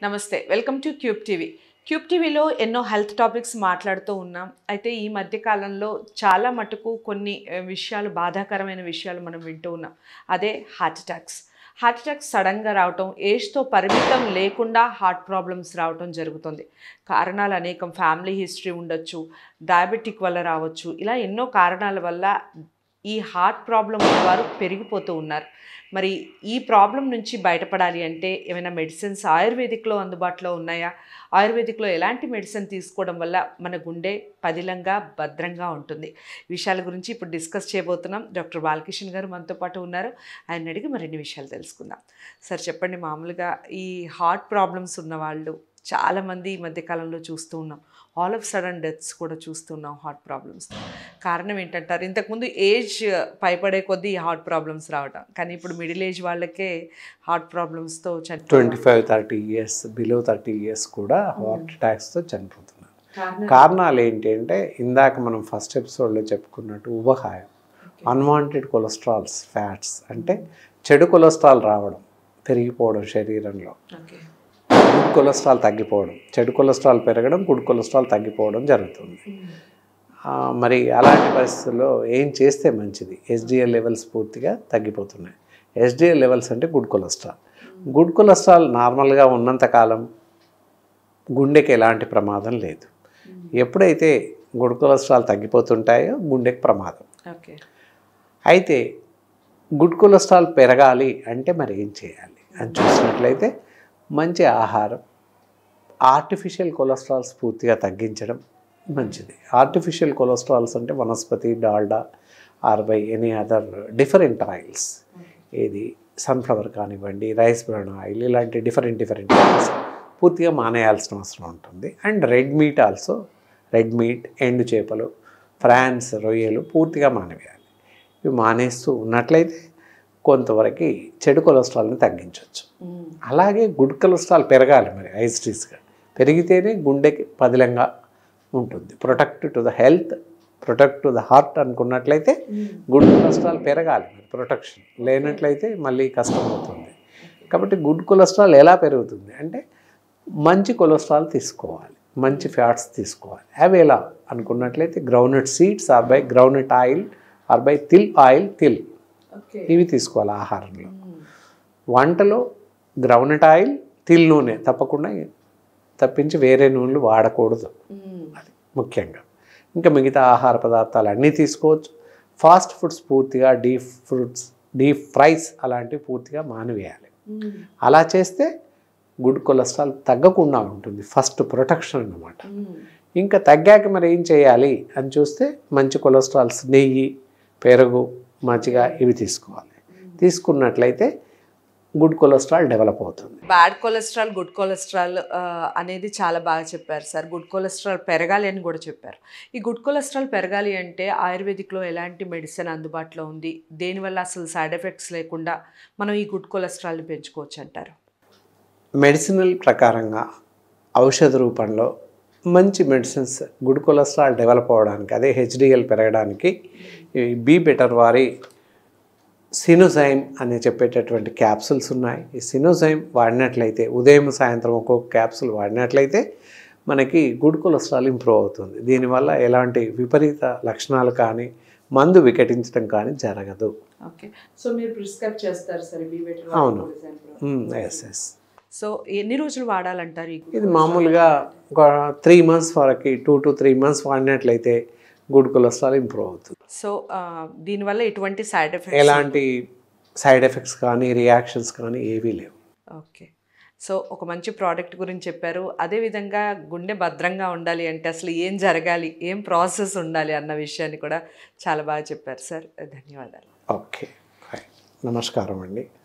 నమస్తే welcome to cube TV. Cube టీవీలో ఎన్నో హెల్త్ టాపిక్స్ మాట్లాడుతూ ఉన్నాం. అయితే ఈ మధ్య కాలంలో చాలా మటుకు కొన్ని విషయాలు బాధాకరమైన విషయాలు మనం వింటూ ఉన్నాం. అదే హార్ట్ అటాక్స్ సడన్గా రావటం, ఏజ్తో పరిమితం లేకుండా హార్ట్ ప్రాబ్లమ్స్ రావటం జరుగుతుంది. కారణాలు అనేకం. ఫ్యామిలీ హిస్టరీ ఉండొచ్చు, డయాబెటిక్ వల్ల రావచ్చు. ఇలా ఎన్నో కారణాల వల్ల ఈ హార్ట్ ప్రాబ్లం ఉన్నవారు పెరిగిపోతూ ఉన్నారు. మరి ఈ ప్రాబ్లం నుంచి బయటపడాలి అంటే ఏమైనా మెడిసిన్స్ ఆయుర్వేదిక్లో అందుబాటులో ఉన్నాయా? ఆయుర్వేదిక్లో ఎలాంటి మెడిసిన్ తీసుకోవడం వల్ల మన గుండె పదిలంగా భద్రంగా ఉంటుంది? విషయాల గురించి ఇప్పుడు డిస్కస్ చేయబోతున్నాం. డాక్టర్ బాలకిషన్ గారు మనతో పాటు ఉన్నారు. ఆయన అడిగి మరిన్ని విషయాలు తెలుసుకుందాం. సార్ చెప్పండి, మామూలుగా ఈ హార్ట్ ప్రాబ్లమ్స్ ఉన్నవాళ్ళు చాలామంది ఈ మధ్యకాలంలో చూస్తూ ఉన్నాం. ఆల్ ఆఫ్ సడన్ డెత్స్ కూడా చూస్తున్నాం హార్ట్ ప్రాబ్లమ్స్. కారణం ఏంటంటారు? ఇంతకుముందు ఏజ్ పైపడే కొద్దీ హార్ట్ ప్రాబ్లమ్స్ రావడం, కానీ ఇప్పుడు మిడిల్ ఏజ్ వాళ్ళకే హార్ట్ ప్రాబ్లమ్స్తో 25-30 ఇయర్స్ బిలో 30 ఇయర్స్ కూడా హార్ట్ అటాక్స్తో చనిపోతున్నారు. కారణాలు ఏంటి అంటే ఇందాక మనం ఫస్ట్ ఎపిసోడ్లో చెప్పుకున్నట్టు ఉబకాయం, అన్వాంటెడ్ కొలెస్ట్రాల్స్, ఫ్యాట్స్ అంటే చెడు కొలెస్ట్రాల్ రావడం, పెరిగిపోవడం శరీరంలో, గుడ్ కొలెస్ట్రాల్ తగ్గిపోవడం, చెడు కొలెస్ట్రాల్ పెరగడం, గుడ్ కొలెస్ట్రాల్ తగ్గిపోవడం జరుగుతుంది. మరి అలాంటి పరిస్థితుల్లో ఏం చేస్తే మంచిది? ఎస్డిఎల్ లెవెల్స్ పూర్తిగా తగ్గిపోతున్నాయి. ఎస్డిఎల్ లెవెల్స్ అంటే గుడ్ కొలెస్ట్రాల్. గుడ్ కొలెస్ట్రాల్ నార్మల్గా ఉన్నంతకాలం గుండెకి ఎలాంటి ప్రమాదం లేదు. ఎప్పుడైతే గుడ్ కొలెస్ట్రాల్ తగ్గిపోతుంటాయో గుండెకి ప్రమాదం. అయితే గుడ్ కొలెస్ట్రాల్ పెరగాలి అంటే మరి ఏం చేయాలి అని చూసినట్లయితే మంచి ఆహారం, ఆర్టిఫిషియల్ కొలెస్ట్రాల్స్ పూర్తిగా తగ్గించడం మంచిది. ఆర్టిఫిషియల్ కొలెస్ట్రాల్స్ అంటే vanaspati, Dalda or by any other different oils, ఏది సన్ఫ్లవర్ కానివ్వండి, రైస్ బ్రౌన్ ఆయిల్, ఇలాంటి డిఫరెంట్ ఆయిల్స్ పూర్తిగా మానేయాల్సిన అవసరం ఉంటుంది. And red meat also, red meat, ఎండు చేపలు, ఫ్రాన్స్, రొయ్యలు పూర్తిగా మానేయాలి. ఇవి మానేస్తూ ఉన్నట్లయితే కొంతవరకు చెడు కొలెస్ట్రాల్ని తగ్గించవచ్చు. అలాగే గుడ్ కొలెస్ట్రాల్ పెరగాలి, మరి ఐస్ట్రీస్గా పెరిగితేనే గుండెకి పదిలంగా ఉంటుంది. Protect to the health, protect to the heart అనుకున్నట్లయితే గుడ్ కొలెస్ట్రాల్ పెరగాలి. మరి ప్రొటెక్షన్ లేనట్లయితే మళ్ళీ కష్టం అవుతుంది. కాబట్టి గుడ్ కొలెస్ట్రాల్ ఎలా పెరుగుతుంది అంటే మంచి కొలెస్ట్రాల్ తీసుకోవాలి, మంచి ఫ్యాట్స్ తీసుకోవాలి. అవి ఎలా అనుకున్నట్లయితే groundnut seeds or by groundnut oil or by til oil, ఇవి తీసుకోవాలి ఆహారంలో. వంటలో గ్రౌండ్నట్ ఆయిల్, తిల్ నూనె తప్పించి వేరే నూనెలు వాడకూడదు, అది ముఖ్యంగా. ఇంకా మిగతా ఆహార పదార్థాలు అన్నీ తీసుకోవచ్చు. ఫాస్ట్ ఫుడ్స్ పూర్తిగా, డీప్ ఫ్రైస్ అలాంటివి పూర్తిగా మానివేయాలి. అలా చేస్తే గుడ్ కొలెస్ట్రాల్ తగ్గకుండా ఉంటుంది. ఫస్ట్ ప్రొటెక్షన్ అన్నమాట. ఇంకా తగ్గాక మరి ఏం చేయాలి అని చూస్తే మంచి కొలెస్ట్రాల్స్, నెయ్యి, పెరుగు, మజ్జిగ ఇవి తీసుకోవాలి. తీసుకున్నట్లయితే గుడ్ కొలెస్ట్రాల్ డెవలప్ అవుతుంది. బ్యాడ్ కొలెస్ట్రాల్, గుడ్ కొలెస్ట్రాల్ అనేది చాలా బాగా చెప్పారు సార్. గుడ్ కొలెస్ట్రాల్ పెరగాలి అని కూడా చెప్పారు. ఈ గుడ్ కొలెస్ట్రాల్ పెరగాలి అంటే ఆయుర్వేదిక్లో ఎలాంటి మెడిసిన్ అందుబాటులో ఉంది? దేనివల్ల అసలు సైడ్ ఎఫెక్ట్స్ లేకుండా మనం ఈ గుడ్ కొలెస్ట్రాల్ని పెంచుకోవచ్చు అంటారు? మెడిసినల్ ప్రకారంగా ఔషధ రూపంలో మంచి మెడిసిన్స్ గుడ్ కొలెస్ట్రాల్ డెవలప్ అవ్వడానికి, అదే హెచ్డిఎల్ పెరగడానికి బీ బెటర్ వారి సినోజైమ్ అని చెప్పేటటువంటి క్యాప్సుల్స్ ఉన్నాయి. ఈ సినోజైమ్ వాడినట్లయితే ఉదయం సాయంత్రం ఒక్కొక్క క్యాప్సుల్ వాడినట్లయితే మనకి గుడ్ కొలెస్ట్రాల్ ఇంప్రూవ్ అవుతుంది. దీనివల్ల ఎలాంటి విపరీత లక్షణాలు కానీ మందు వికటించడం కానీ జరగదు. ఓకే, సో మీరు ప్రిస్క్రైబ్ చేస్తారు సార్ బీ బెటర్? అవును, ఎస్. సో ఎన్ని రోజులు వాడాలంటారు? ఇది మామూలుగా ఒక 3 months వరకు, 2 to 3 months వాడినట్లయితే గుడ్ కొలెస్ట్రాల్ ఇంప్రూవ్ అవుతుంది. సో దీనివల్ల ఎటువంటి సైడ్ ఎఫెక్ట్స్? ఎలాంటి సైడ్ ఎఫెక్ట్స్ కానీ రియాక్షన్స్ కానీ ఏవీ లేవు. ఓకే, సో ఒక మంచి ప్రోడక్ట్ గురించి చెప్పారు. అదేవిధంగా గుండె భద్రంగా ఉండాలి అంటే అసలు ఏం జరగాలి, ఏం ప్రాసెస్ ఉండాలి అన్న విషయాన్ని కూడా చాలా బాగా చెప్పారు సార్. ధన్యవాదాలు. ఓకే, నమస్కారం అండి.